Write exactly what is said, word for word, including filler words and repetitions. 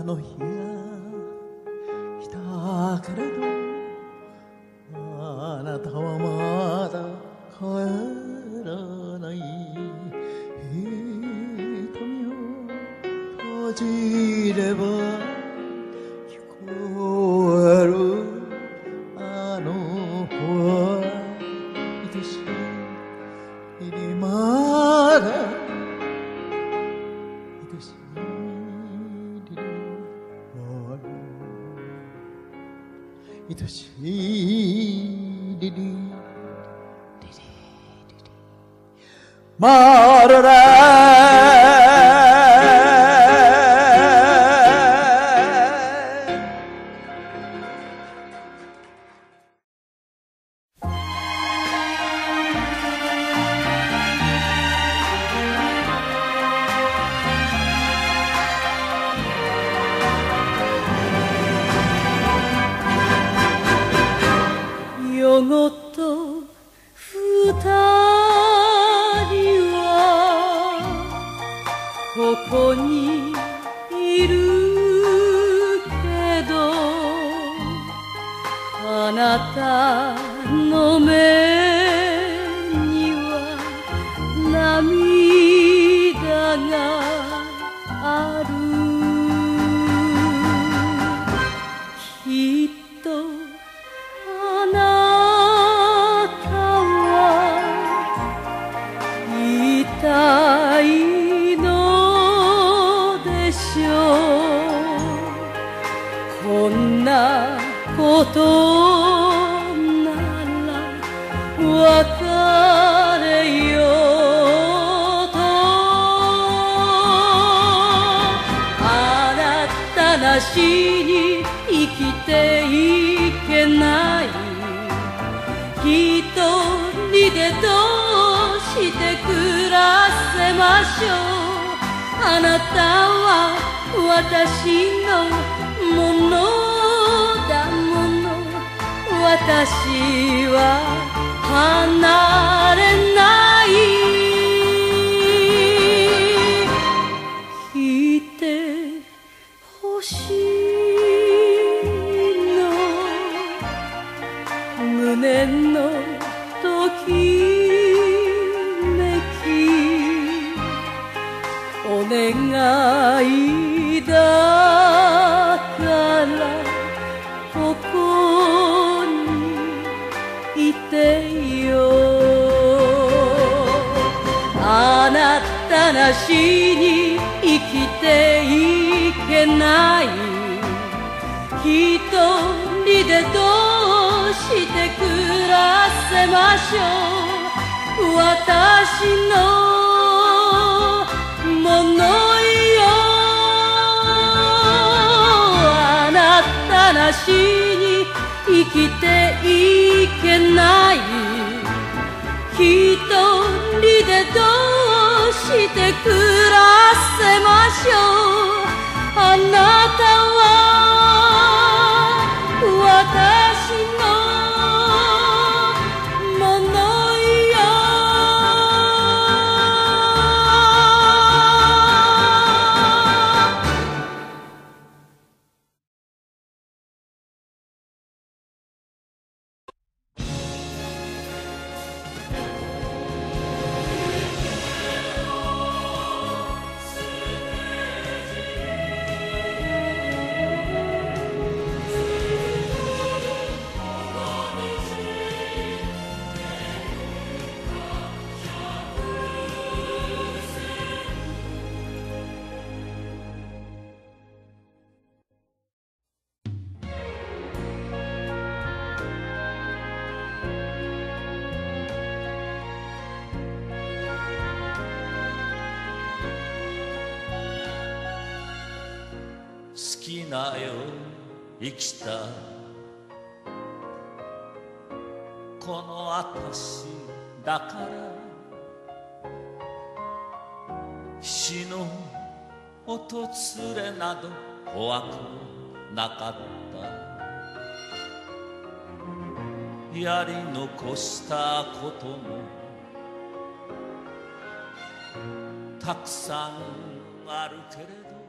あの日が来たけれどあなたはまだ帰らない瞳を閉じれば聞こえるあの声愛しいにまだ愛しい愛しいリリリリリマララ夜ごと二人はここにいるけどあなたの目には涙があるきっとあなたは痛いのでしょうこんなことなら別れようとあなたなしに生きていけない一人でどうして暮らせましょうあなたは私のものだもの私は離れない聞いてほしいの胸のときめきお願いだからここにいてよあなたなしに生きていけない一人でどうして暮らせましょう私のものよあなたなしに生きていけない一人でどうして暮らせましょうあなたは私のものよ好きなよ生きたこの私だから死の訪れなど怖くなかったやり残したこともたくさんあるけれど